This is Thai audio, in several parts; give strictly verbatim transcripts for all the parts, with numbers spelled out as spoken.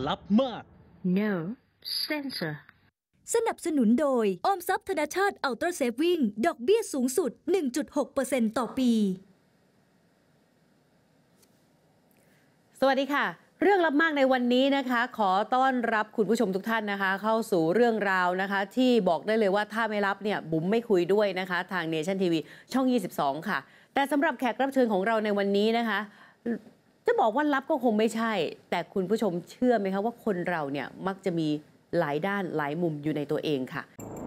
ลับมาก no sensor สนับสนุนโดยออมทรัพย์ธนาชาติอัลตร้าเซฟวิ่งดอกเบี้ยสูงสุด หนึ่งจุดหกเปอร์เซ็นต์ ต่อปีสวัสดีค่ะเรื่องลับมากในวันนี้นะคะขอต้อนรับคุณผู้ชมทุกท่านนะคะเข้าสู่เรื่องราวนะคะที่บอกได้เลยว่าถ้าไม่รับเนี่ยบุ๋มไม่คุยด้วยนะคะทาง Nation ที วี ช่องยี่สิบสองค่ะแต่สำหรับแขกรับเชิญของเราในวันนี้นะคะจะบอกว่าลับก็คงไม่ใช่แต่คุณผู้ชมเชื่อไหมคะว่าคนเราเนี่ยมักจะมีหลายด้านหลายมุมอยู่ในตัวเองค่ะ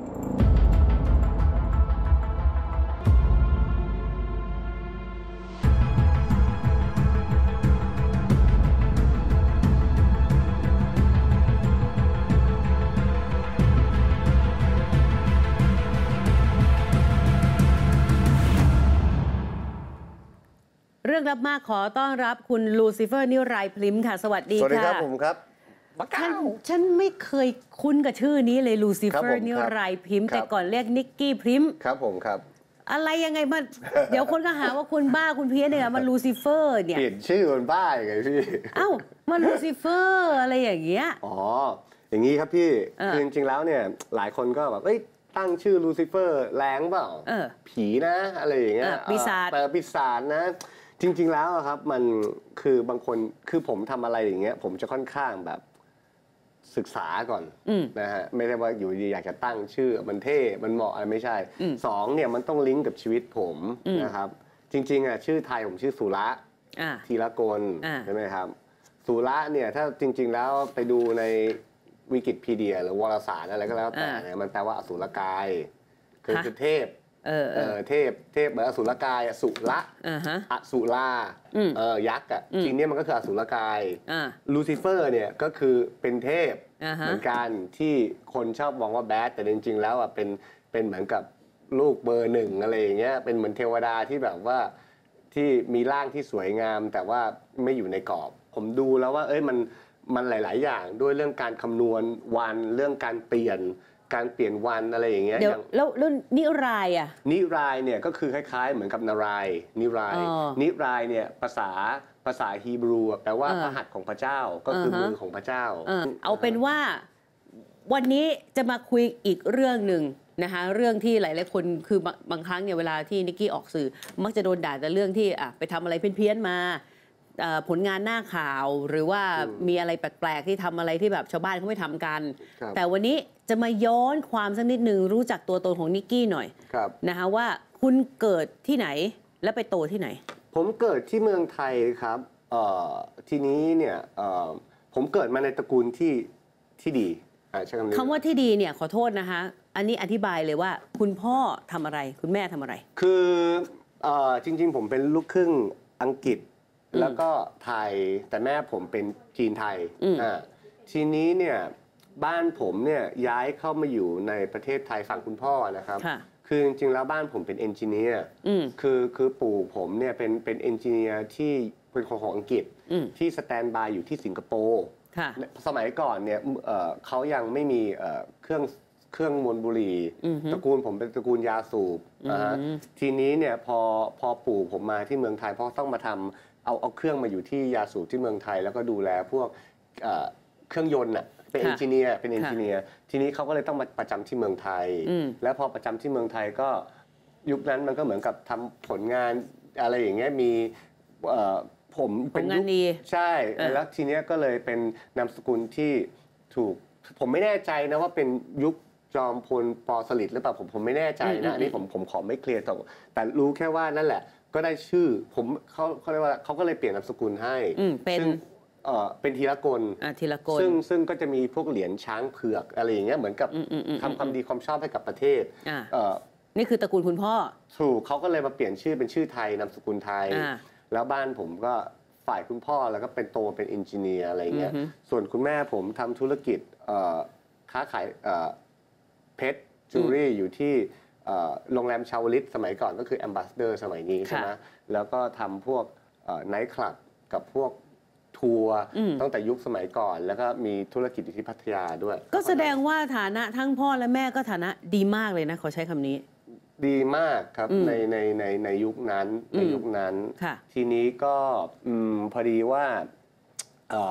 เรื่องลับมากขอต้อนรับคุณลูซิเฟอร์นิรายพริมค่ะสวัสดีค่ะสวัสดีครับผมครับฉันฉันไม่เคยคุ้นกับชื่อนี้เลยลูซิเฟอร์นิรายพริมแต่ก่อนเรียกนิกกี้พริมครับผมครับอะไรยังไงมาเดี๋ยวคนก็หาว่าคุณบ้าคุณเพี้ยนเนี่ยมันลูซิเฟอร์เนี่ยเปลี่ยนชื่อคนบ้าไงพี่เอ้ามันลูซิเฟอร์อะไรอย่างเงี้ยอ๋ออย่างนี้ครับพี่คือจริงๆแล้วเนี่ยหลายคนก็แบบเอ้ยตั้งชื่อลูซิเฟอร์แรงเปล่าผีนะอะไรอย่างเงี้ยปีศาจเปิดปีศาจนะจริงๆแล้วครับมันคือบางคนคือผมทำอะไรอย่างเงี้ยผมจะค่อนข้างแบบศึกษาก่อนนะฮะไม่ได้ว่าอยู่ดีอยากจะตั้งชื่อมันเท่มันเหมาะอะไรไม่ใช่สองเนี่ยมันต้องลิงก์กับชีวิตผมนะครับจริงๆอ่ะชื่อไทยผมชื่อสุระธีรกลใช่ไหมครับสุระเนี่ยถ้าจริงๆแล้วไปดูในวิกิพีเดียหรือวารสารอะไรก็แล้วแต่เนี่ยมันแปลว่าอสุรกายคือคือเทพเออเออเทพเทพเหมือนอสุรกายอสุระอสุราเออยักษ์อ่ะจริงเนี่ยมันก็คืออสุรกายลูซิเฟอร์เนี่ยก็คือเป็นเทพเหมือนกันที่คนชอบมองว่าแบดแต่จริงๆแล้วอ่ะเป็นเป็นเหมือนกับลูกเบอร์หนึ่งอะไรอย่างเงี้ยเป็นเหมือนเทวดาที่แบบว่าที่มีร่างที่สวยงามแต่ว่าไม่อยู่ในกรอบผมดูแล้วว่าเอ้ยมันมันหลายๆอย่างด้วยเรื่องการคำนวณวันเรื่องการเปลี่ยนการเปลี่ยนวันอะไรอย่างเงี้ยเดี๋ยวแล้วแล้วนิรายอ่ะนิรายเนี่ยก็คือคล้ายๆเหมือนกับนารายนิรายนิรายเนี่ยภาษาภาษาฮีบรูแปลว่าพระหัตถ์ของพระเจ้าก็คือมือของพระเจ้าเอาเป็นว่าวันนี้จะมาคุยอีกเรื่องหนึ่งนะคะเรื่องที่หลายๆคนคือบางครั้งเนี่ยเวลาที่นิกกี้ออกสื่อมักจะโดนด่าแต่เรื่องที่อ่ะไปทำอะไรเพี้ยนๆมาผลงานหน้าข่าวหรือว่ามีอะไรแปลกๆที่ทำอะไรที่แบบชาวบ้านเขาไม่ทำกันแต่วันนี้จะมาย้อนความสักนิดนึงรู้จักตัวตนของนิกกี้หน่อยนะคะว่าคุณเกิดที่ไหนและไปโตที่ไหนผมเกิดที่เมืองไทยครับทีนี้เนี่ยผมเกิดมาในตระกูลที่ที่ดีใช้คำนี้คำว่าที่ดีเนี่ยขอโทษนะคะอันนี้อธิบายเลยว่าคุณพ่อทำอะไรคุณแม่ทำอะไรคือจริงๆผมเป็นลูกครึ่งอังกฤษแล้วก็ไทยแต่แม่ผมเป็นจีนไทยทีนี้เนี่ยบ้านผมเนี่ยย้ายเข้ามาอยู่ในประเทศไทยฝั่งคุณพ่อนะครับคือจริงๆแล้วบ้านผมเป็นเอนจิเนียร์คือคือปู่ผมเนี่ยเป็นเป็นเอนจิเนียร์ที่เป็นคนของอังกฤษที่สแตนบายอยู่ที่สิงคโปร์สมัยก่อนเนี่ยเขายังไม่มีเครื่องเครื่องมวลบุหรี่ตระกูลผมเป็นตระกูลยาสูบทีนี้เนี่ยพอพอปู่ผมมาที่เมืองไทยเพราะต้องมาทำเอาเอาเครื่องมาอยู่ที่ยาสูบที่เมืองไทยแล้วก็ดูแลพวกเครื่องยนต์อ่ะเป็นเอนจิเนียร์เป็นเอนจิเนียร์ทีนี้เขาก็เลยต้องมาประจำที่เมืองไทยแล้วพอประจำที่เมืองไทยก็ยุคนั้นมันก็เหมือนกับทำผลงานอะไรอย่างเงี้ยมีผมเป็นยุคใช่แล้วทีนี้ก็เลยเป็นนามสกุลที่ถูกผมไม่แน่ใจนะว่าเป็นยุคจอมพลป.สฤษดิ์หรือเปล่าผมผมไม่แน่ใจนะนี่ผมผมขอไม่เคลียร์แต่แต่รู้แค่ว่านั่นแหละก็ได้ชื่อผมเขาเขาเรียกว่าเขาก็เลยเปลี่ยนนามสกุลให้เป็นเอ่อเป็นธีรกลธีรกลซึ่งซึ่งก็จะมีพวกเหรียญช้างเผือกอะไรอย่างเงี้ยเหมือนกับทำความดีความชอบให้กับประเทศนี่คือตระกูลคุณพ่อถูกเขาก็เลยมาเปลี่ยนชื่อเป็นชื่อไทยนามสกุลไทยแล้วบ้านผมก็ฝ่ายคุณพ่อแล้วก็เป็นโตเป็นเอนจิเนียร์อะไรเงี้ยส่วนคุณแม่ผมทำธุรกิจค้าขายเพชรจูเรี่อยู่ที่โรงแรมชาวลิตสมัยก่อนก็คือแอมบาสเดอร์สมัยนี้ใช่ไหมแล้วก็ทำพวกไนท์คลับกับพวกทัวร์ตั้งแต่ยุคสมัยก่อนแล้วก็มีธุรกิจอยู่ที่พัทยาด้วยก็แสดงว่าฐานะทั้งพ่อและแม่ก็ฐานะดีมากเลยนะขอใช้คำนี้ดีมากครับในในในในยุคนั้นในยุคนั้นทีนี้ก็พอดีว่า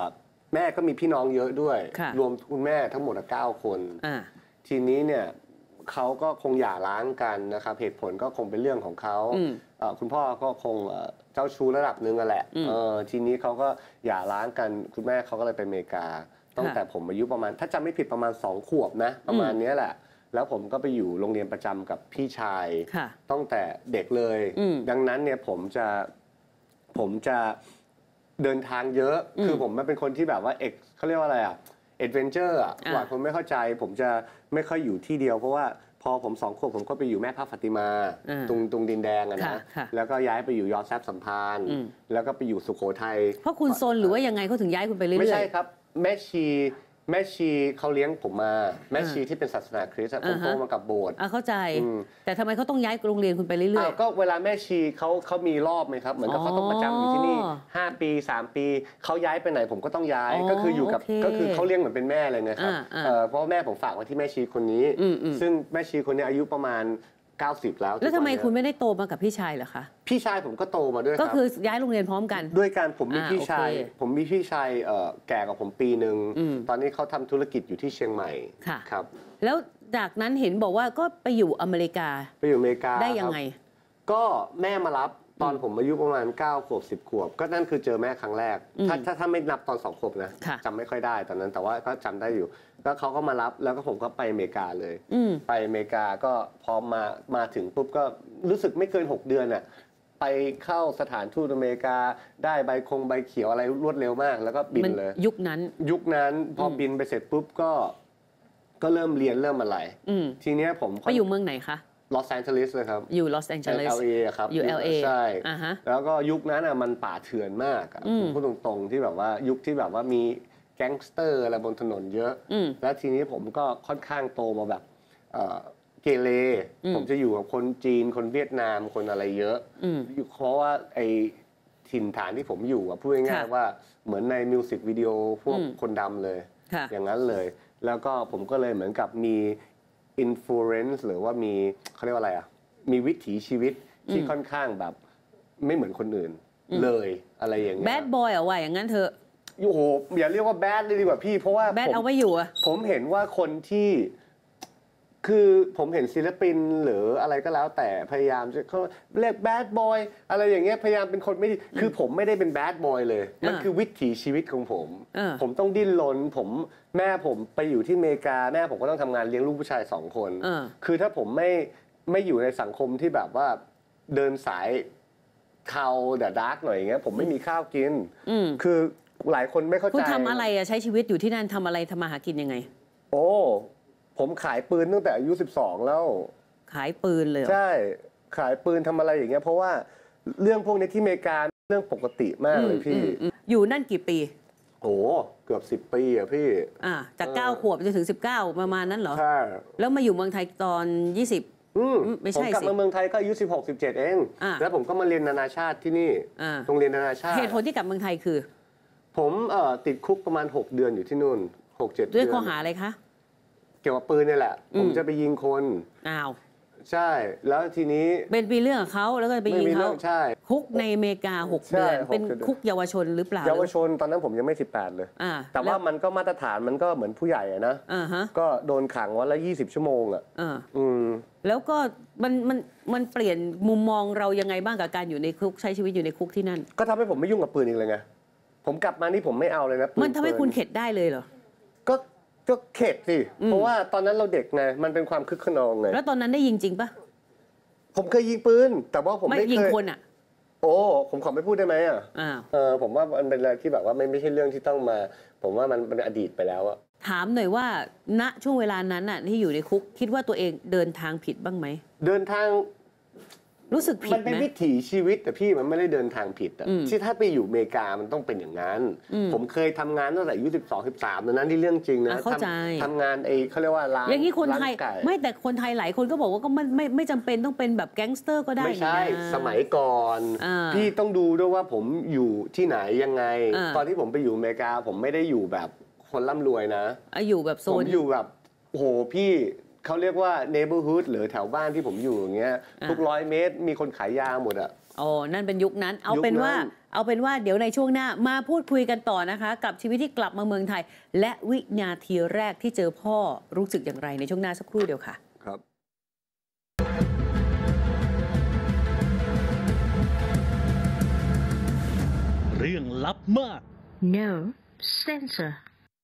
แม่ก็มีพี่น้องเยอะด้วยค่ะรวมคุณแม่ทั้งหมดเก้าคนอ่าทีนี้เนี่ยเขาก็คงหย่าร้างกันนะครับเหตุผลก็คงเป็นเรื่องของเขาอืมเอ่อคุณพ่อก็คงเอ่อเจ้าชู้ระดับหนึ่งอะแหละอืมเออทีนี้เขาก็หย่าร้างกันคุณแม่เขาก็เลยไปอเมริกาตั้งแต่ผมอายุประมาณถ้าจำไม่ผิดประมาณสองขวบนะประมาณเนี้ยแหละ แล้วผมก็ไปอยู่โรงเรียนประจำกับพี่ชายค่ะตั้งแต่เด็กเลยอืมดังนั้นเนี่ยผมจะผมจะเดินทางเยอะอืมคือผมไม่เป็นคนที่แบบว่าเอกเขาเรียกว่าอะไรอ่ะเอดเวนเจอร์อ่ะอ่าหลายคนไม่เข้าใจ ผมจะไม่ค่อยอยู่ที่เดียวเพราะว่าพอผมสองขวบผมก็ไปอยู่แม่พระฟาติมาอ่าตรงตรงดินแดงอะค่ะนะค่ะแล้วก็ย้ายไปอยู่ยอดแซบสัมพันธ์อืมแล้วก็ไปอยู่สุโขทัยเพราะคุณซนหรือว่ายังไงเขาถึงย้ายคุณไปเรื่อยๆไม่ใช่ครับแม่ชีแม่ชีเขาเลี้ยงผมมาแม่ชีที่เป็นศาสนาคริสต์อะผมอ่าฮะโตมากับโบสถ์อ่ะเข้าใจอืมแต่ทำไมเขาต้องย้ายโรงเรียนคุณไปเรื่ออ้าวย ก็เวลาแม่ชีเขาเขามีรอบไหมครับ เหมือนกับอ๋อเขาต้องประจำอยู่ที่นี่ห้าปีสามปีเขาย้ายไปไหนผมก็ต้องย้ายอ๋อก็คืออยู่กับโอเคก็คือเขาเลี้ยงเหมือนเป็นแม่เลยนะครับอ่าอ่าเอ่อเพราะว่าแม่ผมฝากไว้ที่แม่ชีคนนี้อืมอืมซึ่งแม่ชีคนนี้อายุประมาณเก้าสิบแล้วๆแล้วทำไมทุกนคุณเนี้ยไม่ได้โตมากับพี่ชายเหรอคะพี่ชายผมก็โตมาด้วยคก็รับคือย้ายโรงเรียนพร้อมกันด้วยการผมมีอ่าพี่ชายโอเคผมมีพี่ชายเอ่อแก่กว่าผมปีหนึ่งอืมตอนนี้เขาทำธุรกิจอยู่ที่เชียงใหม่ค่ะครับแล้วจากนั้นเห็นบอกว่าก็ไปอยู่อเมริกาไปอยู่อเมริกาได้ยังครับไงก็แม่มารับตอนผมอายุประมาณเก้าขวบสิบขวบ ก็นั่นคือเจอแม่ครั้งแรกอืมถ้าถ้าถ้าไม่นับตอนสองขวบนะค่ะจำไม่ค่อยได้ตอนนั้น แต่ว่าก็จำได้อยู่ก็เขาก็มารับแล้วก็ผมก็ไปอเมริกาเลยอืมไปอเมริกาก็พอมามาถึงปุ๊บก็รู้สึกไม่เกินหกเดือนน่ะไปเข้าสถานทูตอเมริกาได้ใบคงใบเขียวอะไรรวดเร็วมาก แล้วก็บินมันเลยยุคนั้นยุคนั้นพออมบินไปเสร็จปุ๊บก็ก็เริ่มเรียนเริ่มอะไรอืมทีเนี้ยผมไปอยู่เมืองไหนคะลอสแอนเจลิสเลยครับอยู่ลอสแองเจลิสแอล เอ อะครับอยู่ แอล เอใช่อ่าฮะแล้วก็ยุคนั้นอ่ะมันป่าเถื่อนมากอะอืมผมพูดตรงๆที่แบบว่ายุคที่แบบว่ามีแก๊งสเตอร์อะไรบนถนนเยอะอืมแล้วทีนี้ผมก็ค่อนข้างโตมาแบบเอ่อเกเรอืมผมจะอยู่กับคนจีนคนเวียดนามคนอะไรเยอะอืมอยู่เพราะว่าไอถิ่นฐานที่ผมอยู่อะพูดง่ายค่ะๆว่าเหมือนในมิวสิกวิดีโอพวกอืมคนดำเลยค่ะอย่างนั้นเลย แล้วก็ผมก็เลยเหมือนกับมีอินฟลูเอนซ์หรือว่ามีเขาเรียกว่าอะไรอ่ะ มีวิถีชีวิตที่อืมค่อนข้างแบบไม่เหมือนคนอื่นอืมเลยอะไรอย่างเงี้ยแบดบอยเอาไว้อย่างนั้นเถอะโอ้โหอย่าเรียกว่าแบดเลยดีกว่าพี่ เพราะว่าแบดผมเอาไว้อยู่อะผมเห็นว่าคนที่ คือผมเห็นศิลปินหรืออะไรก็แล้ว แต่พยายามจะเขาเรียกแบดบอยอะไรอย่างเงี้ยพยายามเป็นคนไม่ดีคือผมไม่ได้เป็นแบดบอยเลย มันอ่าคือวิถีชีวิตของผมเออผมต้องดิ้นรนผมแม่ผมไปอยู่ที่อเมริกาแม่ผมก็ต้องทำงานเลี้ยงลูกผู้ชายสองคนเออคือถ้าผมไม่ไม่อยู่ในสังคมที่แบบว่าเดินสายเทาเดอะดาร์กหน่อยอย่างเงี้ยผมไม่มีข้าวกินอืมคือหลายคนไม่เข้าใจคุณทำอะไรอะใช้ชีวิตอยู่ที่นั่นทำอะไรทำมาหากินยังไงโอ้ผมขายปืนตั้งแต่อายุสิบสองแล้วขายปืนเลยเหรอใช่ขายปืนทำอะไรอย่างเงี้ยเพราะว่าเรื่องพวกนี้ที่อเมริกาเรื่องปกติมากเลยพี่อืมอืมอยู่นั่นกี่ปีโอ้เกือบสิบปีอะพี่อ่าจากเออเก้าขวบจนถึงสิบเก้าประมาณนั้นเหรอใช่แล้วมาอยู่เมืองไทยตอนยี่สิบอืมไม่ผมใช่กลับสิมาเมืองไทยก็อายุสิบหก สิบเจ็ดเองอ่าแล้วผมก็มาเรียนนานาชาติที่นี่อ่าโรงเรียนนานาชาติเหตุผลที่กลับเมืองไทยคือผมเอ่อติดคุกประมาณหกเดือนอยู่ที่นู่นหกเจ็ดเดืด้วยอนข้อหาอะไรคะเกี่ยวกับปืนนี่แหละอืมผมจะไปยิงคนอ้าวใช่ แล้วทีนี้เป็นปีเรื่องของเขาแล้วก็ไปยิงไม่มีเขาเรื่องใช่คุกในอเมริกาหกใช่เดือนหกเป็นเดือนคุกเยาวชนหรือเปล่าเยาวชนตอนนั้นผมยังไม่สิบแปดเลยอ่าแต่ว่ามันก็มาตรฐานมันก็เหมือนผู้ใหญ่อะนะอ่าฮะก็โดนขังวันละยี่สิบชั่วโมงอะอ่าอืมแล้วก็มันมันมันเปลี่ยนมุมมองเรายังไงบ้างกับการอยู่ในคุกใช้ชีวิตอยู่ในคุกที่นั่นก็ทำให้ผมไม่ยุ่งกับปืนอีกเลยไง ผมกลับมานี่ผมไม่เอาเลยนะปืมันทำให้ปืคุณเข็ดได้เลยเหรอก็ก็เข็ดสิอืมเพราะว่าตอนนั้นเราเด็กไง มันเป็นความคึกขนองไงแล้วตอนนั้นได้ยิงจริงปะผมเคยยิงปืน แต่ว่าผมไม่ไม่ยิงเคยคนอ่ะโอ้ ผมขอไม่พูดได้ไหมอ่ะอ้าวเออ ผมว่ามันเป็นอะไรที่แบบว่าไม่ไม่ใช่เรื่องที่ต้องมา ผมว่ามันเป็นอดีตไปแล้วอะถามหน่อยว่าณช่วงเวลานั้นน่ะที่อยู่ในคุกคิดว่าตัวเองเดินทางผิดบ้างไหมเดินทางรู้สึกผิมัดนเป็นไหมวิถีชีวิตแต่พี่มันไม่ได้เดินทางผิดอะอืมที่ถ้าไปอยู่อเมริกามันต้องเป็นอย่างนั้นอืมผมเคยทำงานตั้งแต่อายุสิบสองสิบสามนั้นที่เรื่องจริงนะอ่ะเข้าใจทำทำงานไอ้เขาเรียกว่าร้านอย่างนี้คนไทยร้าก่ไม่แต่คนไทยหลายคนก็บอกว่าก็ไม่ไม่ไม่จำเป็นต้องเป็นแบบแก๊งสเตอร์ก็ได้ไม่ใช่นี่นะสมัยก่อนอ่าพี่ต้องดูด้วยว่าผมอยู่ที่ไหนยังไงอ่าตอนที่ผมไปอยู่อเมริกา ผมไม่ได้อยู่แบบคนร่ำรวยนะอ่ะอยู่แบบโซผมนอยู่แบบโอ้โหพี่เขาเรียกว่า neighborhood หรือแถวบ้านที่ผมอยู่อย่างเงี้ยอ่าทุกร้อยเมตรมีคนขายยาหมดอะอ๋อนั่นเป็นยุคนั้น เอายุคเป็นว่านั้นเอาเป็นว่าเดี๋ยวในช่วงหน้ามาพูดคุยกันต่อนะคะ กับชีวิตที่กลับมาเมืองไทย และวินาทีแรกที่เจอพ่อรู้สึกอย่างไรในช่วงหน้าสักครู่เดียวค่ะครับเรื่องลับมาก No censor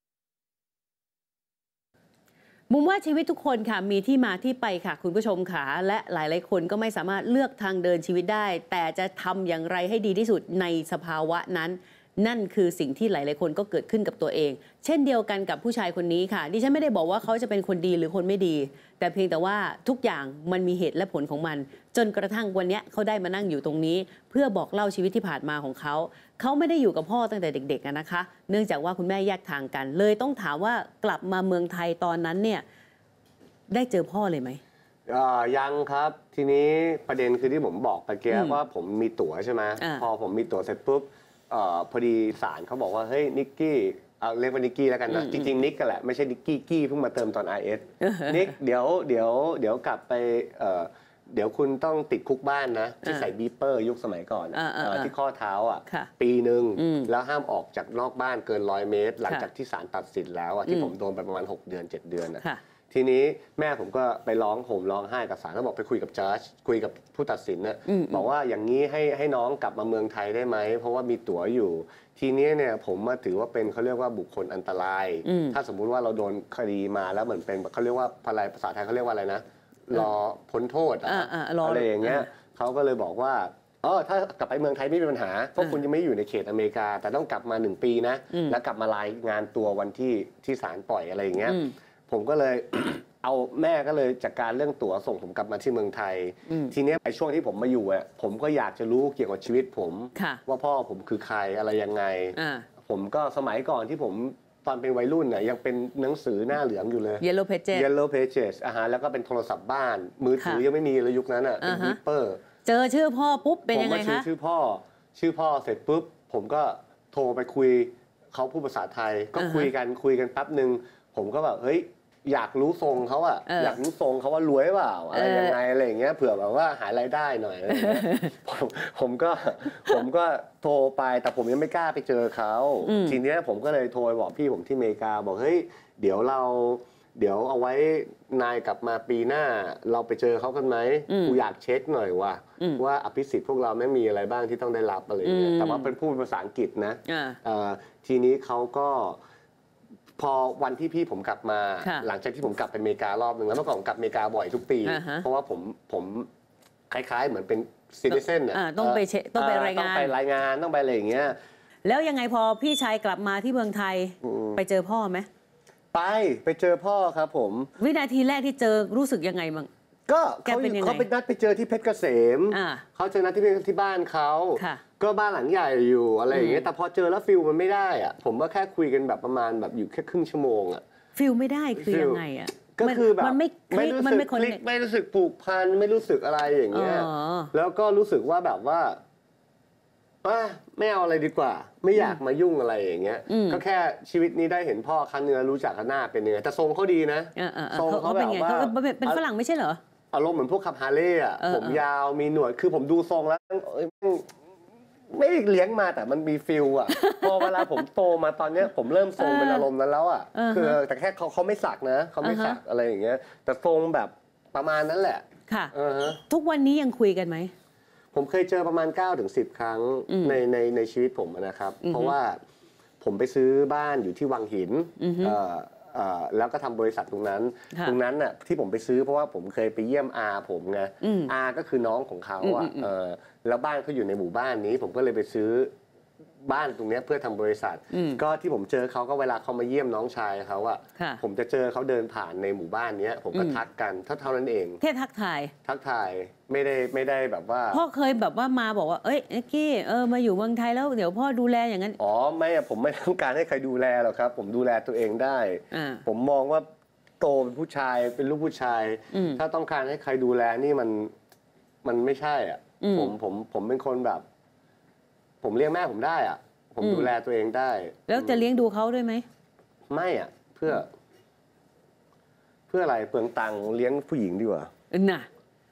มุมว่าชีวิตทุกคนค่ะมีที่มาที่ไปค่ะคุณผู้ชมค่ะและหลายๆคนก็ไม่สามารถเลือกทางเดินชีวิตได้ แต่จะทำอย่างไรให้ดีที่สุดในสภาวะนั้นนั่นคือสิ่งที่หลายๆคนก็เกิดขึ้นกับตัวเองเช่นเดียวกันกับผู้ชายคนนี้ค่ะดิฉันไม่ได้บอกว่าเขาจะเป็นคนดีหรือคนไม่ดีแต่เพียงแต่ว่าทุกอย่างมันมีเหตุและผลของมันจนกระทั่งวันนี้เขาได้มานั่งอยู่ตรงนี้เพื่อบอกเล่าชีวิตที่ผ่านมาของเขาเขาไม่ได้อยู่กับพ่อตั้งแต่เด็กๆนะคะเนื่องจากว่าคุณแม่แยกทางกันเลยต้องถามว่ากลับมาเมืองไทยตอนนั้นเนี่ยได้เจอพ่อเลยไหมยังครับทีนี้ประเด็นคือที่ผมบอกไปเมื่อกี้ว่าผมมีตั๋วใช่ไหมพอผมมีตั๋วเสร็จปุ๊บอพอดีศาลเขาบอกว่าเฮ้ยนิกกี้เอาเรียกว่านิกกี้แล้วกันนะจริงๆนิกกันแหละไม่ใช่นิกกี้กี้เพิ่งมาเติมตอน ไอ เอส นิกเดี๋ยวเดี๋ยวเดี๋ยวกลับไปเดี๋ยวคุณต้องติดคุกบ้านนะที่ใส่บีเปอร์ยุคสมัยก่อนที่ข้อเท้าอ่ะปีหนึ่งแล้วห้ามออกจากนอกบ้านเกินร้อยเมตรหลังจากที่ศาลตัดสินแล้วที่ผมโดนไปประมาณหกเดือนเจ็ดเดือนนะทีนี้แม่ผมก็ไปร้องห่มร้องไห้กับศาลแล้วบอกไปคุยกับจัดคุยกับผู้ตัดสินนะบอกว่าอย่างนี้ให้ให้น้องกลับมาเมืองไทยได้ไหมเพราะว่ามีตั๋วอยู่ทีนี้เนี่ยผมมาถือว่าเป็นเขาเรียกว่าบุคคลอันตรายถ้าสมมุติว่าเราโดนคดีมาแล้วเหมือนเป็นเขาเรียกว่าภาษาไทยเขาเรียกว่าอะไรนะรอพ้นโทษอะไรอย่างเงี้ยเขาก็เลยบอกว่าอ๋อถ้ากลับไปเมืองไทยไม่มีปัญหาเพราะคุณยังไม่อยู่ในเขตอเมริกาแต่ต้องกลับมาหนึ่งปีนะแล้วกลับมารายงานตัววันที่ที่ศาลปล่อยอะไรอย่างเงี้ยผมก็เลย เอาแม่ก็เลยจัดการเรื่องตั๋วส่งผมกลับมาที่เมืองไทยทีนี้ไอ้ช่วงที่ผมมาอยู่อ่ะผมก็อยากจะรู้เกี่ยวกับชีวิตผมว่าพ่อผมคือใครอะไรยังไงผมก็สมัยก่อนที่ผมตอนเป็นวัยรุ่นน่ะยังเป็นหนังสือหน้าเหลืองอยู่เลย Yellow Pages Yellow Pages อ่ะฮะแล้วก็เป็นโทรศัพท์บ้านมือถือยังไม่มีเลยยุคนั้นอ่ะเป็นบีเปอร์เจอชื่อพ่อปุ๊บเป็นยังไงคะผมมาชื่อพ่อชื่อพ่อเสร็จปุ๊บผมก็โทรไปคุยเขาพูดภาษาไทยก็คุยกันคุยกันแป๊บนึงผมก็แบบเฮ้ยอยากรู้ทรงเขาอะอยากรู้ทรงเขาว่ารวยเปล่าอะไรยังไงอะไรอย่างเงี้ยเผื่อแบบว่าหารายได้หน่อยอะไรอย่างเงี้ยผมผมก็ผมก็โทรไปแต่ผมยังไม่กล้าไปเจอเขาทีนี้ผมก็เลยโทรบอกพี่ผมที่อเมริกาบอกเฮ้ยเดี๋ยวเราเดี๋ยวเอาไว้นายกลับมาปีหน้าเราไปเจอเขากันไหมกูอยากเช็คหน่อยว่าว่าอภิสิทธิ์พวกเราไม่มีอะไรบ้างที่ต้องได้รับอะไรอย่างเงี้ยแต่ว่าเป็นพูดภาษาอังกฤษนะทีนี้เขาก็พอวันที่พี่ผมกลับมาหลังจากที่ผมกลับไปอเมริการอบหนึ่งแล้วเมื่อก่อนผมกลับอเมริกาบ่อยทุกปีเพราะว่าผมผมคล้ายๆเหมือนเป็นซิติเซนอ่ะต้องไปต้องไปรายงานต้องไปรายงานต้องไปอะไรอย่างเงี้ยแล้วยังไงพอพี่ชายกลับมาที่เมืองไทยไปเจอพ่อไหมไปไปเจอพ่อครับผมวินาทีแรกที่เจอรู้สึกยังไงบ้างก็เขาเขาไปนัดไปเจอที่เพชรเกษมเขาเจอนัดที่ที่บ้านเขาก็บ้านหลังใหญ่อยู่อะไรอย่างเงี้ยแต่พอเจอแล้วฟิลมันไม่ได้อ่ะผมก็แค่คุยกันแบบประมาณแบบอยู่แค่ครึ่งชั่วโมงอ่ะฟิลไม่ได้คือยังไงอ่ะก็คือแบบมันไม่ไม่รู้สึกคลิกไม่รู้สึกผูกพันไม่รู้สึกอะไรอย่างเงี้ยแล้วก็รู้สึกว่าแบบว่าไม่เอาอะไรดีกว่าไม่อยากมายุ่งอะไรอย่างเงี้ยก็แค่ชีวิตนี้ได้เห็นพ่อครั้งนึงแล้วรู้จักกันหน้าเป็นยังไงแต่ทรงเขาดีนะทรงเขาแบบว่าเป็นฝรั่งไม่ใช่เหรออารมณ์เหมือนพวกขับฮาร์เลย์อ่ะผมยาวมีหนวดคือผมดูทรงแล้วไม่เลี้ยงมาแต่มันมีฟิลอ่ะพอเวลาผมโตมาตอนนี้ผมเริ่มทรงเป็นอารมณ์นั้นแล้วอ่ะคือแต่แค่เขาเขาไม่สักนะเขาไม่สักอะไรอย่างเงี้ยแต่ทรงแบบประมาณนั้นแหละค่ะทุกวันนี้ยังคุยกันไหมผมเคยเจอประมาณ เก้าถึงสิบ ครั้งในในในชีวิตผมนะครับเพราะว่าผมไปซื้อบ้านอยู่ที่วังหินแล้วก็ทำบริษัทตรงนั้นตรงนั้นน่ะที่ผมไปซื้อเพราะว่าผมเคยไปเยี่ยมอาผมไงอาก็คือน้องของเขาอ่ะแล้วบ้านเขาอยู่ในหมู่บ้านนี้ผมก็เลยไปซื้อบ้านตรงนี้เพื่อทำบริษัทก็ที่ผมเจอเขาก็เวลาเขามาเยี่ยมน้องชายเขาอะผมจะเจอเขาเดินผ่านในหมู่บ้านนี้ผมก็ทักกันเท่าเท่านั้นเองแค่ทักทายทักทายไม่ได้ไม่ได้แบบว่าพ่อเคยแบบว่ามาบอกว่าเอ้ยนิกกี้เออมาอยู่เมืองไทยแล้วเดี๋ยวพ่อดูแลอย่างนั้นอ๋อไม่อะผมไม่ต้องการให้ใครดูแลหรอกครับผมดูแลตัวเองได้ผมมองว่าโตเป็นผู้ชายเป็นลูกผู้ชายถ้าต้องการให้ใครดูแลนี่มันมันไม่ใช่อ่ะผมผมผมเป็นคนแบบผมเลี้ยงแม่ผมได้อ่ะผมดูแลตัวเองได้แล้วจะเลี้ยงดูเขาด้วยไหมไม่อ่ะเพื่อเพื่ออะไรเปลืองตังค์เลี้ยงผู้หญิงดีกว่าน่ะ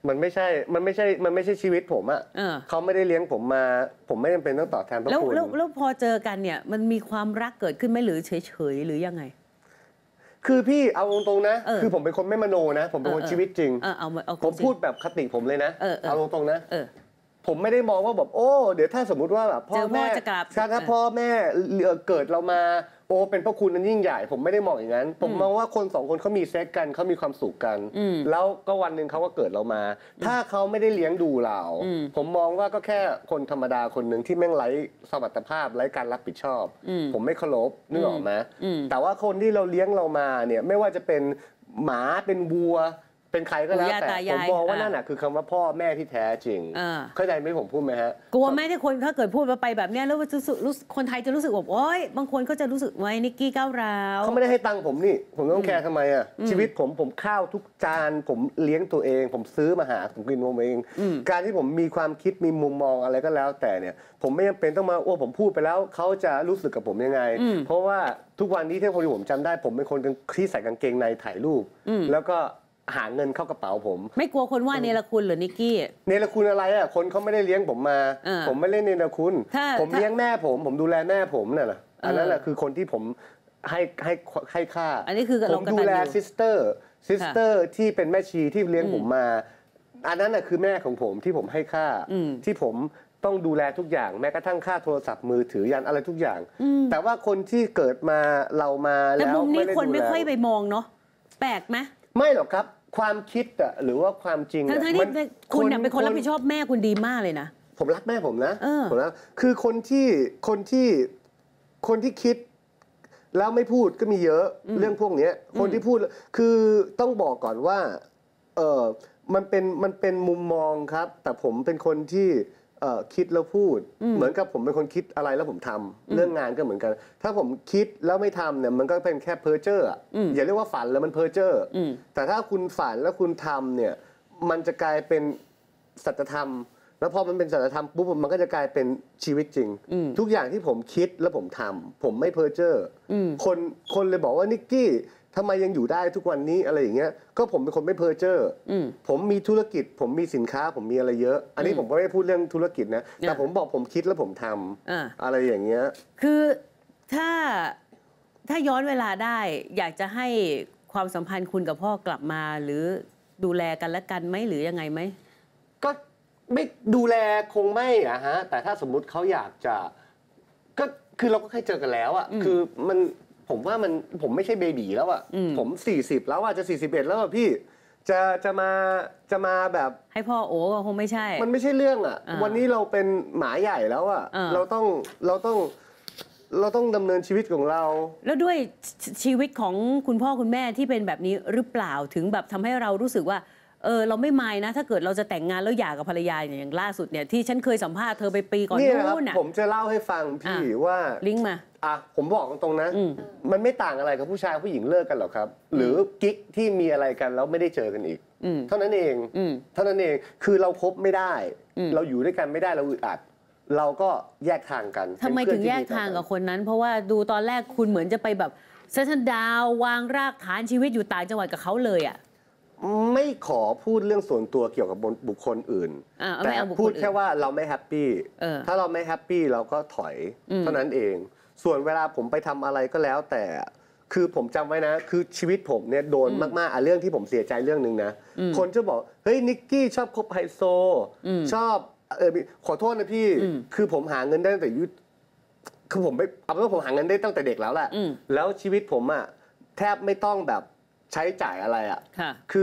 มันไม่ใช่มันไม่ใช่มันไม่ใช่ชีวิตผมอะเออเขาไม่ได้เลี้ยงผมมาผมไม่จำเป็นต้องตอบแทนพระแล้วคุณแล้วแล้วพอเจอกันเนี่ยมันมีความรักเกิดขึ้นไหมหรือเฉยๆหรือยังไงคือพี่เอาตรงๆนะเออคือผมเป็นคนไม่มโนนะ ผมเป็นคนเออชีวิตจริงเออเอามาเอาผมพูดแบบคติผมเลยนะเออเออเอาตรงๆนะเออผมไม่ได้มองว่าแบบโอ้เดี๋ยวถ้าสมมุติว่าแบบพ่อเจอพ่อแม่จะกลับถ้าถ้าเออพ่อแม่เอ่อเกิดเรามาโอ้เป็นพระคุณนั้นยิ่งใหญ่ ผมไม่ได้มองอย่างนั้น ผมมองว่าคนสองคนเขามีเซ็กกันเขามีความสุขกันอืมแล้วก็วันหนึ่งเขาก็เกิดเรามา ถ้าเขาไม่ได้เลี้ยงดูเราอืมผมมองว่าก็แค่คนธรรมดาคนหนึ่งที่แม่งไร้สมรรถภาพไร้การรับผิดชอบอืมผมไม่เคารพนึกออกไหมอืมแต่ว่าคนที่เราเลี้ยงเรามาเนี่ยไม่ว่าจะเป็นหมาเป็นวัว เป็นใครก็แล้วปู่ย่าแต่ตายายผมมองว่าอ่ะนั่นน่ะคือคำว่าพ่อแม่ที่แท้จริงอ่าเข้าใจไหมผมพูดไหมฮะกลัวไหมที่คนถ้าเกิดพูดมาไปแบบเนี้ยแล้วรู้สึกรู้สึกคนไทยจะรู้สึกแบบโอ๊ยบางคนก็จะรู้สึกไว้นิกกี้ก้าวร้าวเขาไม่ได้ให้ตังค์ผมนี่ ผมต้องแคร์ทำไมอ่ะชีวิตผมผมข้าวทุกจาน ผมเลี้ยงตัวเอง ผมซื้อมาหาผมกินผมเองอืมการที่ผมมีความคิดมีมุมมองอะไรก็แล้ว แต่เนี่ย ผมไม่จำเป็นต้องมาโอ้ผมพูดไปแล้วเขาจะรู้สึกกับผมยังไง เพราะว่าทุกวันนี้ที่คนที่ผมจำได้ ผมเป็นคนที่ใส่กางเกงในถ่ายรูป แล้วก็หาเงินเข้ากระเป๋าผมไม่กลัวคนว่าเนรคุณเหรอนิกกี้เนรคุณอะไรอ่ะคนเขาไม่ได้เลี้ยงผมมาเออผมไม่เล่นเนรคุณถ้าผมถ้าเลี้ยงแม่ผม ผมดูแลแม่ผมน่ะนะอันนั้นแหละเออคือคนที่ผมให้ให้ให้ค่าอันนี้คือผเรามกตัญญูดูแลซิสเตอร์ซิสเตอร์ที่เป็นแม่ชีที่เลี้ยงผมมา อันนั้นน่ะคือแม่ของผมที่ผมให้ค่าอืมที่ผมต้องดูแลทุกอย่างแม้กระทั่งค่าโทรศัพท์มือถือยันอะไรทุกอย่าง แต่ว่าคนที่เกิดมาเรามาแต่แล้วมุมนี้ด้คนไม่ดูแลค่อยไปมองเนาะแปลกไหมไม่หรอกครับ ความคิดอะหรือว่าความจริงอะทั้งๆที่มันคุณเนี่ยเป็นคนรับนผิดชอบแม่คุณดีมากเลยนะผมรักแม่ผมนะเออผมรักคือคนที่คนที่คนที่คิด แล้วไม่พูดก็มีเยอะเรื่องพวกเนี้ยคนที่พูดคือต้องบอกก่อนว่าเออมันเป็นมันเป็นมุมมองครับ แต่ผมเป็นคนที่เอ่อคิดแล้วพูด เหมือนกับผมเป็นคนคิดอะไรแล้วผมทำเรื่องงานก็เหมือนกัน ถ้าผมคิดแล้วไม่ทำเนี่ยมันก็เป็นแค่เพ้อเจ้ออะอย่าเรียกว่าฝันแล้วมันเพ้อเจ้ออแต่ถ้าคุณฝันแล้วคุณทำเนี่ยมันจะกลายเป็นสัจธรรม แล้วพอมันเป็นสัจธรรมปุ๊บมันก็จะกลายเป็นชีวิตจริง ทุกอย่างที่ผมคิดแล้วผมทำผมไม่เพ้อเจ้ออคนคนเลยบอกว่านิกกี้ทำไมยังอยู่ได้ทุกวันนี้อะไรอย่างเงี้ยก็ผมเป็นคนไม่เพ้อเจ้ออผมมีธุรกิจ ผมมีสินค้าผมมีอะไรเยอะ อันนี้ผมก็ไม่ได้พูดเรื่องธุรกิจนะแต่ผมบอกผมคิดแล้วผมทำอ่าอะไรอย่างเงี้ยคือถ้าถ้าย้อนเวลาได้ อยากจะให้ความสัมพันธ์คุณกับพ่อกลับมาหรือดูแลกันและกันไหมหรือยังไงไหมก็ไม่ดูแลคงไม่อะฮะแต่ถ้าสมมุติเขาอยากจะก็คือเราก็เคยเจอกันแล้วอะคือมันผมว่ามันผมไม่ใช่เบบีแล้วอะผมสี่สิบแล้วอะจะสี่สิบเอ็ดแล้วอะพี่จะจะมาจะมาแบบให้พ่อโอ้ก็คงไม่ใช่มันไม่ใช่เรื่องอะอ่าวันนี้เราเป็นหมาใหญ่แล้วอะอ่าเราต้องเราต้องเราต้องดำเนินชีวิตของเราแล้วด้วยชชีวิตของคุณพ่อคุณแม่ที่เป็นแบบนี้หรือเปล่าถึงแบบทำให้เรารู้สึกว่าเออเราไม่มายนะ ถ้าเกิดเราจะแต่งงานแล้วหย่ากับภรรยาอย่างล่าสุดเนี่ยที่ฉันเคยสัมภาษณ์เธอไปปีก่อนนี่นะครับนู้นน่ะผมจะเล่าให้ฟังพี่อ่ะว่าลิงก์มาอ่ะผมบอกตรงๆนะอืมมันไม่ต่างอะไรกับผู้ชายผู้หญิงเลิกกันหรอกครับ หรือกิ๊กที่มีอะไรกันแล้วไม่ได้เจอกันอีกอืมเท่านั้นเองอืมเท่านั้นเองคือเราคบไม่ได้อืมเราอยู่ด้วยกันไม่ได้เราอึดอัด เราก็แยกทางกันทำไมเป็นเพื่ถึอนงที่แยกดีต่อทางกับนคนนั้น เพราะว่าดูตอนแรกคุณเหมือนจะไปแบบเซตดาววางรากฐานชีวิตอยู่ต่างจังหวัดกับเขาเลยอ่ะไม่ขอพูดเรื่องส่วนตัวเกี่ยวกับบุคคลอื่นอ่ะเอาแต่ไม่เอาบุคคลพูดอื่นแค่ว่าเราไม่แฮปปี้เออถ้าเราไม่แฮปปี้เราก็ถอยอืมเท่านั้นเอง ส่วนเวลาผมไปทำอะไรก็แล้วแต่ คือผมจำไว้นะ คือชีวิตผมเนี่ยโดนมากๆอ่ะเรื่องที่ผมเสียใจเรื่องหนึ่งนะ คนจะบอกเฮ้ยนิกกี้ชอบคบไฮโซ ชอบเออขอโทษนะพี่ คือผมหาเงินได้ตั้งแต่ยุคือผมไม่เอาเป็นว่าผมหาเงินได้ตั้งแต่เด็กแล้วแหละอืมแล้วชีวิตผมอ่ะแทบไม่ต้องแบบใช้จ่ายอะไรอ่ะค่ะคือ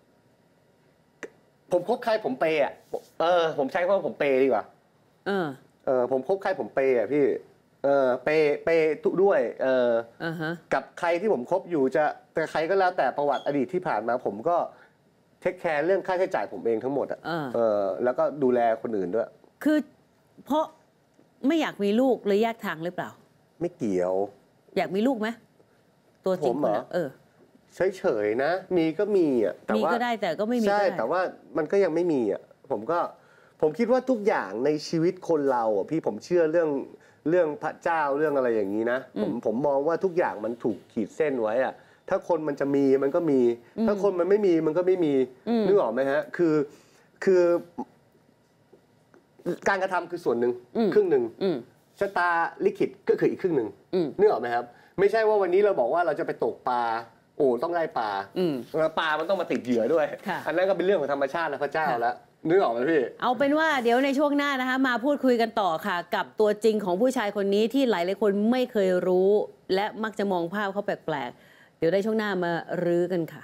ผมคบใครผมเปย์อ่ะเออ ผมใช้คำว่าผมเปย์ดีกว่าเออเออผมคบใครผมเปย์อ่ะพี่ เออเปย์เปย์ทุด้วย เอออ่าฮะกับใครที่ผมคบอยู่จะแต่ใครก็แล้วแต่ประวัติอดีตที่ผ่านมา ผมก็เทคแคร์เรื่องค่าใช้จ่ายผมเองทั้งหมดอ่ะอ่าเออ แล้วก็ดูแลคนอื่นด้วยคือเพราะไม่อยากมีลูกเลยแยกทางหรือเปล่าไม่เกี่ยวอยากมีลูกไหมตัวจริงผมคเหรนอละเออเฉยๆนะ มีก็มีอ่ะแต่มีว่าก็ได้แต่ก็ไม่มีก็ใช่ได้แต่ว่ามันก็ยังไม่มีอ่ะผมก็ผมคิดว่าทุกอย่างในชีวิตคนเราอ่ะพี่ผมเชื่อเรื่องเรื่องพระเจ้าเรื่องอะไรอย่างนี้นะผมผมมองว่าทุกอย่างมันถูกขีดเส้นไว้อ่ะถ้าคนมันจะมีมันก็มี ถ้าคนมันไม่มีมันก็ไม่มีนึกออกไหมฮะคือคือการกระทำคือส่วนหนึ่งครึ่งหนึ่งชะตาลิขิตก็คืออีกครึ่งหนึ่งนึกออกไหมครับไม่ใช่ว่าวันนี้เราบอกว่าเราจะไปตกปลาโอ้ต้องได้ปลาแล้วปลามันต้องมาติดเหยื่อด้วยอันนั้นก็เป็นเรื่องของธรรมชาตินะพระเจ้าแล้วนึกออกไหมพี่เอาเป็นว่าเดี๋ยวในช่วงหน้านะคะมาพูดคุยกันต่อค่ะกับตัวจริงของผู้ชายคนนี้ที่หลายหลายคนไม่เคยรู้ และมักจะมองภาพเขาแปลกๆเดี๋ยวในช่วงหน้ามารื้อกันค่ะ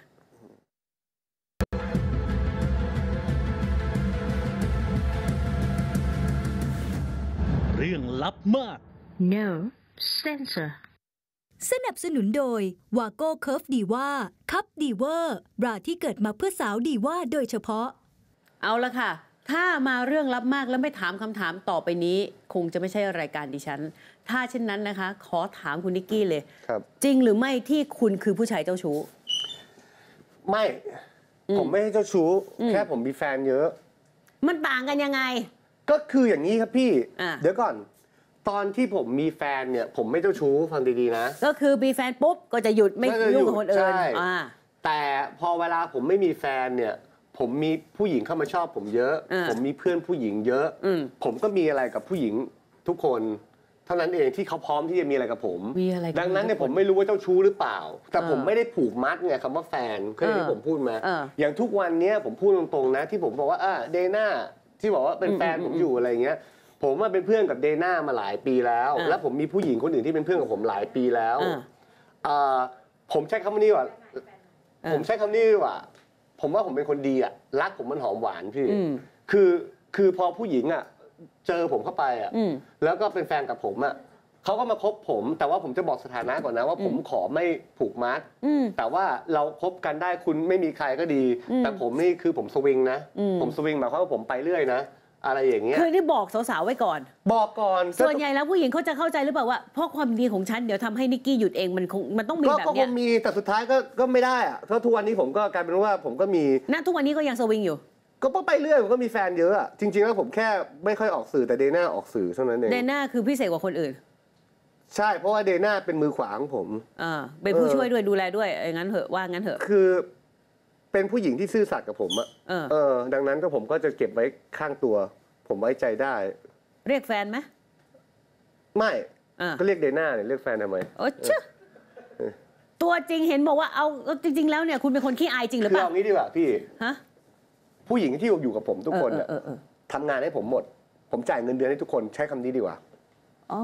เรื่องลับมาก No Censor สนับสนุนโดยวาโก้เคิร์ฟดีว่าคัพดีเวอร์บราที่เกิดมาเพื่อสาวดีว่าโดยเฉพาะเอาละค่ะถ้ามาเรื่องลับมากแล้วไม่ถามคำถามต่อไปนี้คงจะไม่ใช่รายการดิฉันถ้าเช่นนั้นนะคะขอถามคุณนิกกี้เลยจริงหรือไม่ที่คุณคือผู้ชายเจ้าชู้ไม่ผมไม่ใช่เจ้าชู้แค่ผมมีแฟนเยอะมันต่างกันยังไงก็คืออย่างนี้ครับพี่เดี๋ยวก่อนตอนที่ผมมีแฟนเนี่ยผมไม่เจ้าชู้ฟังดีๆนะก็คือมีแฟนปุ๊บก็จะหยุดไม่ยุ่งกับคนอื่นแต่พอเวลาผมไม่มีแฟนเนี่ยผมมีผู้หญิงเข้ามาชอบผมเยอะผมมีเพื่อนผู้หญิงเยอะผมก็มีอะไรกับผู้หญิงทุกคนเท่านั้นเองที่เขาพร้อมที่จะมีอะไรกับผมดังนั้นเนี่ยผมไม่รู้ว่าเจ้าชู้หรือเปล่าแต่ผมไม่ได้ผูกมัดไงคำว่าแฟนเคยที่ผมพูดมาอย่างทุกวันนี้ผมพูดตรงๆนะที่ผมบอกว่าเดน่าที่บอกว่าเป็นแฟนผมอยู่อะไรเงี้ยผมว่าเป็นเพื่อนกับเดน่ามาหลายปีแล้วแล้วผมมีผู้หญิงคนอื่นที่เป็นเพื่อนกับผมหลายปีแล้วผมใช้คำนี้ว่าผมใช้คำนี้ว่าผมว่าผมเป็นคนดีอ่ะรักผมมันหอมหวานพี่คือคือพอผู้หญิงอ่ะเจอผมเข้าไปอ่ะแล้วก็เป็นแฟนกับผมอ่ะเขาก็มาคบผมแต่ว่าผมจะบอกสถานะก่อนนะว่าผมขอไม่ผูกมัดแต่ว่าเราคบกันได้คุณไม่มีใครก็ดีแต่ผมนี่คือผมสวิงนะผมสวิงหมายความว่าผมไปเรื่อยนะอะไรอย่างเงี้ยคือที่บอกสาวๆไว้ก่อนบอกก่อนส่วนใหญ่แล้วผู้หญิงเขาจะเข้าใจหรือเปล่าว่าเพราะความดีของฉันเดี๋ยวทำให้นิกกี้หยุดเองมันคงมันต้องมีแบบเนี้ยก็คงมีแต่สุดท้ายก็ก็ไม่ได้อะเพราะทุกวันนี้ผมก็กลายเป็นว่าผมก็มีณทุกวันนี้ก็ยังสวิงอยู่ก็ไปเรื่อยผมก็มีแฟนเยอะอะจริงๆแล้วผมแค่ไม่ค่อยออกสื่อแต่เดน่าออกสื่อเท่านั้นเองเดน่าคือพิเศษกว่าคนอื่นใช่เพราะว่าเดน่าเป็นมือขวาของผมอ่าเป็นผู้ช่วยด้วยดูแลด้วยงั้นเหอะว่างั้นเหอะคือเป็นผู้หญิงที่ซื่อสัตย์กับผมอะเออดังนั้นก็ผมก็จะเก็บไว้ข้างตัวผมไว้ใจได้เรียกแฟนไหมไม่ก็เรียกเดน่าเนี่ยเรียกแฟนทำไมโอ้เชื่อตัวจริงเห็นบอกว่าเอาจริงๆแล้วเนี่ยคุณเป็นคนขี้อายจริงหรือเปล่าคือเอางี้ดีกว่าพี่ฮะผู้หญิงที่อยู่กับผมทุกคนเนี่ยทำงานให้ผมหมดผมจ่ายเงินเดือนให้ทุกคนใช้คำนี้ดีกว่าอ๋อ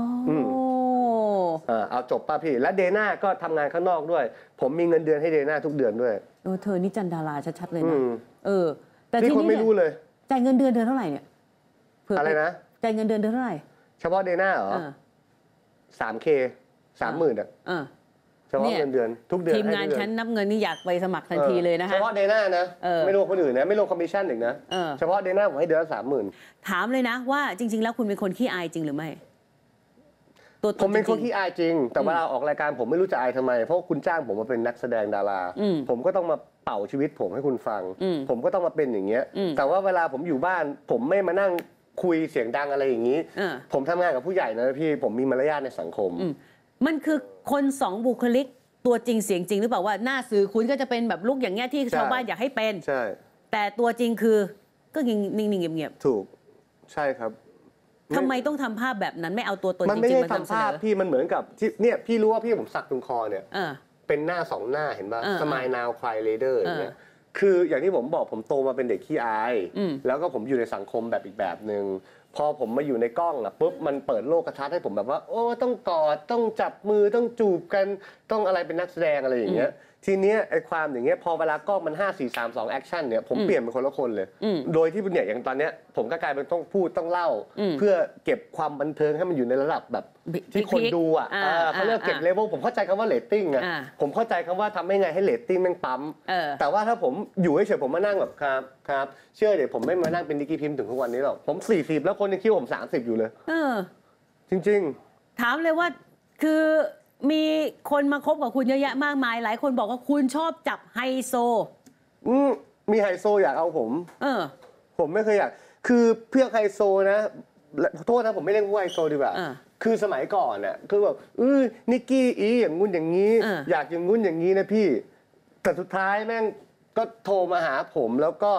เอาจบป่ะพี่และเดน่าก็ทำงานข้างนอกด้วยผมมีเงินเดือนให้เดน่าทุกเดือนด้วยเออเธอนี่จันดาราชัดๆเลยนะเออแต่ที่คนไม่รู้เลยจ่ายเงินเดือนเดือนเท่าไหร่เนี่ยอะไรนะจ่ายเงินเดือนเดือนเท่าไหร่เฉพาะเดน่าเหรอสามเคสามหมื่นอ่ะเฉพาะเงินเดือนทุกเดือนทีมงานฉันนับเงินนี่อยากไปสมัครทันทีเลยนะคะเฉพาะเดน่านะไม่รวมคนอื่นนะไม่รวมคอมมิชชั่นอีกนะเฉพาะเดน่าผมให้เดือนละสามหมื่นถามเลยนะว่าจริงๆแล้วคุณเป็นคนขี้อายจริงหรือไม่ผมเป็นคนขี้อายจริงแต่เวลาออกรายการผมไม่รู้จะอายทำไมเพราะคุณจ้างผมมาเป็นนักแสดงดาราผมก็ต้องมาเป่าชีวิตผมให้คุณฟังผมก็ต้องมาเป็นอย่างเงี้ยแต่ว่าเวลาผมอยู่บ้านผมไม่มานั่งคุยเสียงดังอะไรอย่างนี้ผมทำงานกับผู้ใหญ่นะพี่ผมมีมารยาทในสังคมมันคือคนสองบุคลิกตัวจริงเสียงจริงหรือเปล่าว่าหน้าสื่อคุณก็จะเป็นแบบลุกอย่างเงี้ยที่ชาวบ้านอยากให้เป็นใช่แต่ตัวจริงคือก็นิ่งๆเงียบๆถูกใช่ครับทำไมต้องทำภาพแบบนั้นไม่เอาตัวตนจริงๆมันไม่ได้ทำภาพพี่มันเหมือนกับที่เนี่ยพี่รู้ว่าพี่ผมสักตรงคอเนี่ยเป็นหน้าสองหน้าเห็นป่ะสมายนาวคลายเลเดอร์อย่างเงี้ยคืออย่างที่ผมบอกผมโตมาเป็นเด็กขี้อายแล้วก็ผมอยู่ในสังคมแบบอีกแบบหนึ่งพอผมมาอยู่ในกล้องอ่ะปุ๊บมันเปิดโลกทัศน์ให้ผมแบบว่าโอ้ต้องกอดต้องจับมือต้องจูบกันต้องอะไรเป็นนักแสดงอะไรอย่างเงี้ยทีเนี้ยไอ้ความอย่างเงี้ยพอเวลากล้องมันห้า สี่ สาม สองแอคชั่นเนี่ยผมเปลี่ยนเป็นคนละคนเลยโดยที่เนี่ยอย่างตอนเนี้ยผมก็กลายเป็นต้องพูดต้องเล่าเพื่อเก็บความบันเทิงให้มันอยู่ในระดับแบบที่คนดูอ่ะเขาเรียกเก็บเลเวลผมเข้าใจคำว่าเรตติ้งอ่ะผมเข้าใจคำว่าทำให้ไงให้เรตติ้งแม่งปั๊มแต่ว่าถ้าผมอยู่เฉยๆผมมานั่งแบบครับครับเชื่อเดี๋ยวผมไม่มานั่งเป็นนิกกี้พิมพ์ถึงทุกวันนี้หรอกผมสี่สิบแล้วคนยังคิดว่าผมสามสิบอยู่เลยจริงๆถามเลยว่าคือมีคนมาคบกับคุณเยอะแยะมากมายหลายคนบอกว่าคุณชอบจับไฮโซอืมมีไฮโซอยากเอาผมเออผมไม่เคยอยากคือเพื่อไฮโซนะโทษนะผมไม่เรียกว่าไฮโซดีกว่าคือสมัยก่อนน่ะคือแบบเออนิกกี้อีอย่างงุ้นอย่างนี้อยากอย่างงุ้นอย่างนี้นะพี่แต่สุดท้ายแม่งก็โทรมาหาผมแล้วก็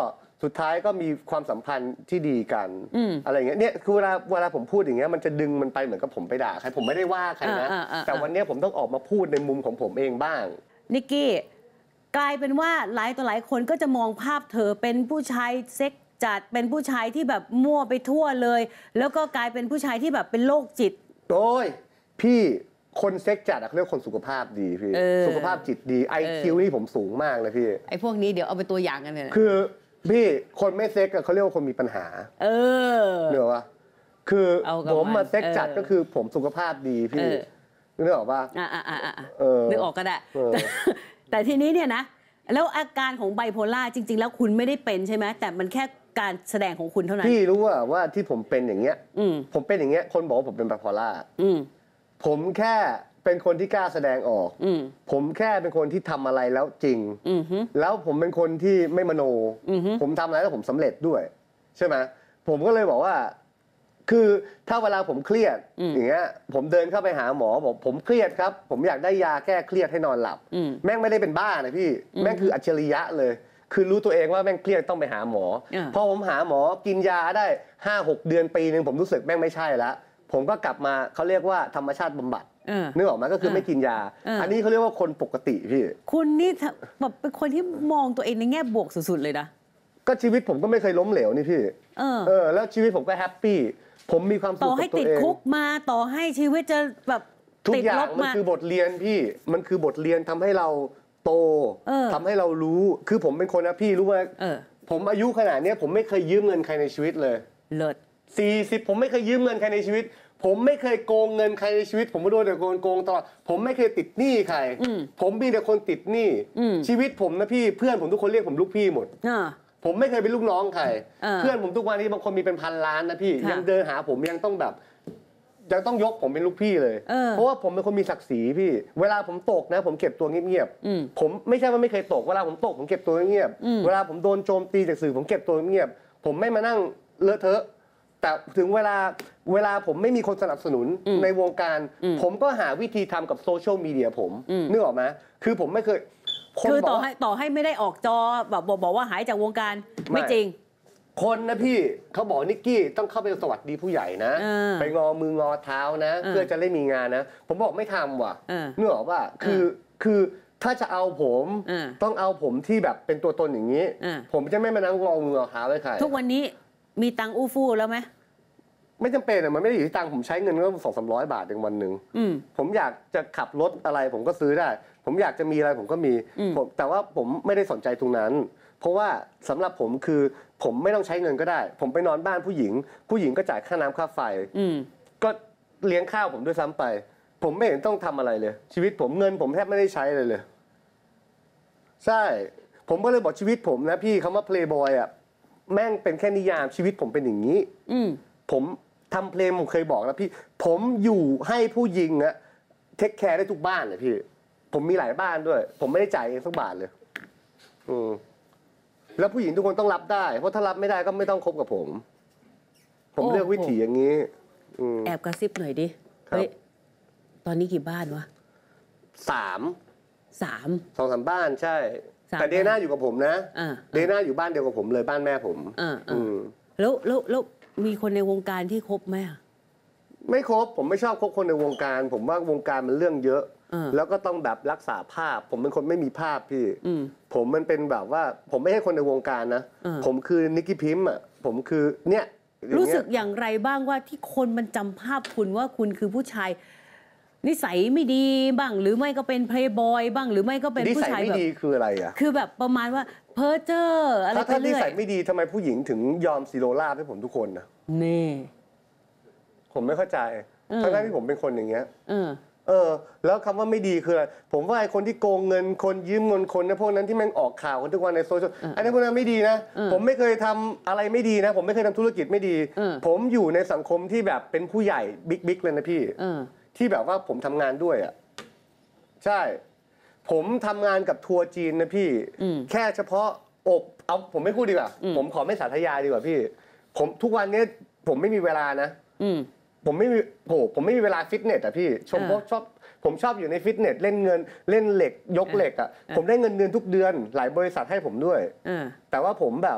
สุดท้ายก็มีความสัมพันธ์ที่ดีกันอะไรอย่างเงี้ยเนี่ยคือเวลาเวลาผมพูดอย่างเงี้ยมันจะดึงมันไปเหมือนกับผมไปด่าใครผมไม่ได้ว่าใครนะแต่วันนี้ผมต้องออกมาพูดในมุมของผมเองบ้างนิกกี้กลายเป็นว่าหลายต่อหลายคนก็จะมองภาพเธอเป็นผู้ชายเซ็กจัดเป็นผู้ชายที่แบบมั่วไปทั่วเลยแล้วก็กลายเป็นผู้ชายที่แบบเป็นโรคจิตโอ้ยพี่คนเซ็กจัดเขาเรียกคนสุขภาพดีพี่สุขภาพจิตดี ไอ คิว นี่ผมสูงมากเลยพี่ไอ้พวกนี้เดี๋ยวเอาไปตัวอย่างกันเลยคือพี่คนไม่เซ็กเขาเรียกว่าคนมีปัญหาเออเหนือวะคือผมมาเซ็กจัดก็คือผมสุขภาพดีพี่นึกออกป่ะอ่าอ่าอ่านึกออกก็ได้แต่ทีนี้เนี่ยนะแล้วอาการของไบโพล่าจริงๆแล้วคุณไม่ได้เป็นใช่ไหมแต่มันแค่การแสดงของคุณเท่านั้นพี่รู้ว่าว่าที่ผมเป็นอย่างเงี้ยผมเป็นอย่างเงี้ยคนบอกว่าผมเป็นไบโพล่าผมแค่เป็นคนที่กล้าแสดงออกผมแค่เป็นคนที่ทำอะไรแล้วจริงแล้วผมเป็นคนที่ไม่มโนผมทำอะไรแล้วผมสำเร็จด้วยใช่ไหมผมก็เลยบอกว่าคือถ้าเวลาผมเครียดอย่างเงี้ยผมเดินเข้าไปหาหมอบอกผมเครียดครับผมอยากได้ยาแก้เครียดให้นอนหลับแม่งไม่ได้เป็นบ้านะพี่แม่งคืออัจฉริยะเลยคือรู้ตัวเองว่าแม่งเครียดต้องไปหาหมอพอผมหาหมอกินยาได้ห้าหกเดือนปีนึงผมรู้สึกแม่งไม่ใช่แล้วผมก็กลับมาเขาเรียกว่าธรรมชาติบำบัดนึกออกไหมก็คือไม่กินยาอันนี้เขาเรียกว่าคนปกติพี่คุณนี่แบบเป็นคนที่มองตัวเองในแง่บวกสุดๆเลยนะก็ชีวิตผมก็ไม่เคยล้มเหลวนี่พี่เออแล้วชีวิตผมก็แฮปปี้ผมมีความสุขกับตัวเองต่อให้ติดคุกมาต่อให้ชีวิตจะแบบทุกอย่างมันคือบทเรียนพี่มันคือบทเรียนทำให้เราโตทำให้เรารู้คือผมเป็นคนนะพี่รู้ว่าผมอายุขนาดนี้ผมไม่เคยยืมเงินใครในชีวิตเลยเลิศสี่สิบผมไม่เคยยืมเงินใครในชีวิตผมไม่เคยโกงเงินใครในชีวิตผมไม่โดนแต่โกงโกงตลอดผมไม่เคยติดหนี้ใครผมมีแต่คนติดหนี้ชีวิตผมนะพี่เพื่อนผมทุกคนเรียกผมลูกพี่หมดผมไม่เคยเป็นลูกน้องใครเพื่อนผมทุกวันนี้บางคนมีเป็นพันล้านนะพี่ยังเดินหาผมยังต้องแบบยังต้องยกผมเป็นลูกพี่เลยเพราะว่าผมเป็นคนมีศักดิ์ศรีพี่เวลาผมตกนะผมเก็บตัวเงียบๆผมไม่ใช่ว่าไม่เคยตกเวลาผมตกผมเก็บตัวเงียบเวลาผมโดนโจมตีจากสื่อผมเก็บตัวเงียบผมไม่มานั่งเลอะเทอะแต่ถึงเวลาเวลาผมไม่มีคนสนับสนุนในวงการผมก็หาวิธีทำกับโซเชียลมีเดียผมนึกออกไหมคือผมไม่เคยคือต่อให้ต่อให้ไม่ได้ออกจอแบบบอกว่าหายจากวงการไม่จริงคนนะพี่เขาบอกนิกกี้ต้องเข้าไปสวัสดีผู้ใหญ่นะไปงอมืองอเท้านะเพื่อจะได้มีงานนะผมบอกไม่ทำว่ะนึกออกป่ะคือคือถ้าจะเอาผมต้องเอาผมที่แบบเป็นตัวตนอย่างนี้ผมจะไม่มานั่งงอมืองอเท้าไว้ใครทุกวันนี้มีตังอู้ฟู่แล้วไหมไม่จำเป็นอะมันไม่ได้อยู่ที่ตังผมใช้เงินก็สองสามร้อยบาทในวันหนึ่งผมอยากจะขับรถอะไรผมก็ซื้อได้ผมอยากจะมีอะไรผมก็มีแต่ว่าผมไม่ได้สนใจตรงนั้นเพราะว่าสำหรับผมคือผมไม่ต้องใช้เงินก็ได้ผมไปนอนบ้านผู้หญิงผู้หญิงก็จ่ายค่าน้ำค่าไฟก็เลี้ยงข้าวผมด้วยซ้ำไปผมไม่เห็นต้องทำอะไรเลยชีวิตผมเงินผมแทบไม่ได้ใช้เลยเลยใช่ผมก็เลยบอกชีวิตผมนะพี่คำว่าเพลย์บอยอะแม่งเป็นแค่นิยามชีวิตผมเป็นอย่างนี้ผมทำเพลงผมเคยบอกแล้วพี่ผมอยู่ให้ผู้หญิงอะเทคแคร์ได้ทุกบ้านเลยพี่ผมมีหลายบ้านด้วยผมไม่ได้จ่ายเองสักบาทเลยอืมแล้วผู้หญิงทุกคนต้องรับได้เพราะถ้ารับไม่ได้ก็ไม่ต้องคบกับผมผมเลือกวิถีอย่างนี้แอบกระซิบหน่อยดิเฮ้ยตอนนี้กี่บ้านวะสามสามสองสามบ้านใช่แต่เดน่าอยู่กับผมนะเดน่าอยู่บ้านเดียวกับผมเลยบ้านแม่ผมแล้วแล้วแล้วมีคนในวงการที่คบไหมไม่คบผมไม่ชอบคบคนในวงการผมว่าวงการมันเรื่องเยอะแล้วก็ต้องแบบรักษาภาพผมเป็นคนไม่มีภาพพี่ผมมันเป็นแบบว่าผมไม่ใช่คนในวงการนะผมคือนิกกี้พิมพ์อ่ะผมคือเนี่ยรู้สึกอย่างไรบ้างว่าที่คนมันจำภาพคุณว่าคุณคือผู้ชายนิสัยไม่ดีบ้างหรือไม่ก็เป็นเพลย์บอยบ้างหรือไม่ก็เป็นผู้ชายแบบนิสัยไม่ดีคืออะไรอ่ะคือแบบประมาณว่าเพ้อเจ้ออะไรไปเรื่อยถ้านิสัยไม่ดีทำไมผู้หญิงถึงยอมซีโรลาบให้ผมทุกคนนะนี่ผมไม่เข้าใจทั้งที่ผมเป็นคนอย่างเงี้ยเออแล้วคำว่าไม่ดีคืออะไรผมว่าไอ้คนที่โกงเงินคนยืมเงินคนนะพวกนั้นที่แม่งออกข่าวกันทุกวันในโซเชียลอันนี้พวกนั้นไม่ดีนะผมไม่เคยทำอะไรไม่ดีนะผมไม่เคยทำธุรกิจไม่ดีผมอยู่ในสังคมที่แบบเป็นผู้ใหญ่บิ๊กๆเลยนะพี่ที่แบบว่าผมทำงานด้วยอ่ะใช่ผมทำงานกับทัวร์จีนนะพี่แค่เฉพาะอบเอาผมไม่พูดดีกว่าผมขอไม่สาธยายดีกว่าพี่ผมทุกวันนี้ผมไม่มีเวลานะผมไม่มีโหผมไม่มีเวลาฟิตเนสอ่ะพี่ชมเพราะชอบผมชอบอยู่ในฟิตเนสเล่นเงินเล่นเหล็กยกเหล็กอ่ะผมได้เงินเดือนทุกเดือนหลายบริษัทให้ผมด้วยแต่ว่าผมแบบ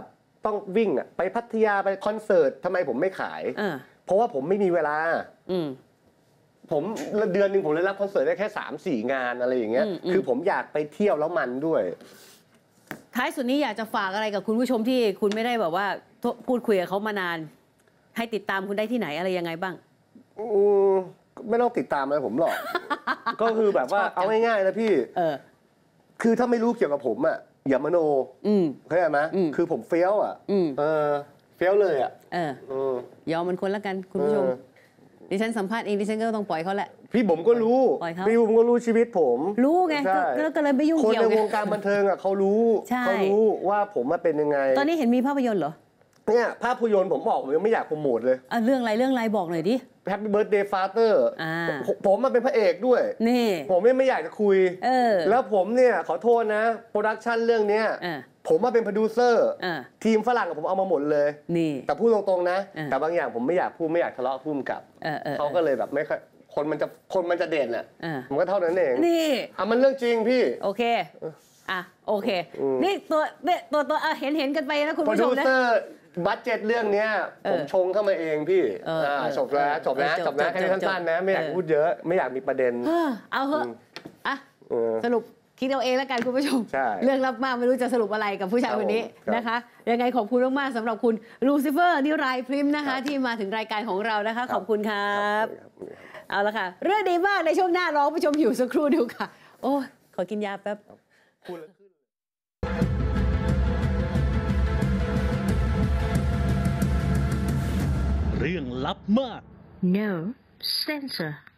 ต้องวิ่งอ่ะไปพัทยาไปคอนเสิร์ตทำไมผมไม่ขายเออเพราะว่าผมไม่มีเวลาอืมผมเดือนหนึ่งผมเลยรับคอนเสิร์ตได้แค่สามสี่งานอะไรอย่างเงี้ยอืมอืมคือผมอยากไปเที่ยวแล้วมันด้วยท้ายสุดนี้อยากจะฝากอะไรกับคุณผู้ชมที่คุณไม่ได้แบบว่าพูดคุยกับเขามานาน ให้ติดตามคุณได้ที่ไหนอะไรยังไงบ้างอืมไม่ต้องติดตามอะไรผมหรอก ก็คือแบบว่าชอบจังเอาง่ายๆนะพี่เออคือถ้าไม่รู้เกี่ยวกับผมอ่ะอย่ามโนอืมเข้าใจไหมอืมคือผมเฟี้ยวอ่ะอืมเออเฟี้ยวเลยอ่ะเออเออยอมมันคนละกันคุณผู้ชมเออดิฉันสัมภาษณ์เองดิฉันก็ต้องปล่อยเขาแหละพี่ผมก็รู้ปล่อยเขาพี่ผมก็รู้ชีวิตผมรู้ไงใช่ก็ก็เลยไม่ยุ่งคนเกี่ยวในไงวงการบันเทิงอ่ะเขารู้ใช่เขารู้ว่าผมมาเป็นยังไงตอนนี้เห็นมีภาพยนตร์เหรอเนี่ยภาพยนตร์ผมบอกผมยังไม่อยากโปรโมทเลยอ่ะเรื่องอะไรเรื่องอะไรบอกหน่อยดิ Happy Birthday Father อ่าผมผมมาเป็นพระเอกด้วยนี่ผมไม่ไม่อยากจะคุยเออแล้วผมเนี่ยขอโทษนะโปรดักชันเรื่องเนี้ยเออผมมาเป็นโปรดิวเซอร์เออทีมฝรั่งกับผมเอามาหมดเลยนี่แต่พูดตรงๆนะเออแต่บางอย่างผมไม่อยากพูดไม่อยากทะเลาะพุ่มกับเออเออเขาก็เลยแบบไม่ค่อยคนมันจะคนมันจะเด่นอ่ะเออมันก็เท่านั้นเองนี่อ่ะมันเรื่องจริงพี่โอเค อ่ะ โอเคอืมนี่ตัวเนี่ยตัวตัวอ่ะเห็นเห็นกันไปนะคุณโปรผู้ชดิวมนะเซอร์บัตเจ็ตเรื่องเนี้ยเอผอมชงเข้ามาเองพี่เอออ่าเออจบแล้วเออจบนะเออจบนะจบแค่นี้จบสั้นๆนะไม่อยากเออพูดเยอะไม่อยากมีประเด็นเออเอาเหอะอ่ะเออสรุปคิดเอาเองแล้วกันคุณผู้ชมใช่เรื่องลับมากไม่รู้จะสรุปอะไรกับผู้ชายคนนี้ครับนะคะ ยังไงขอบคุณมากๆสำหรับคุณลูซิเฟอร์นิรายพริมนะคะครับที่มาถึงรายการของเรานะคะ ขอบคุณครับครับเอาละค่ะ เรื่องดีมากในช่วงหน้าร้องผู้ชมหิวสักครู่เดียวค่ะ โอ้ยขอกินยาแป๊บพูดแล้วขึ้นเรื่องลับมาก No censor.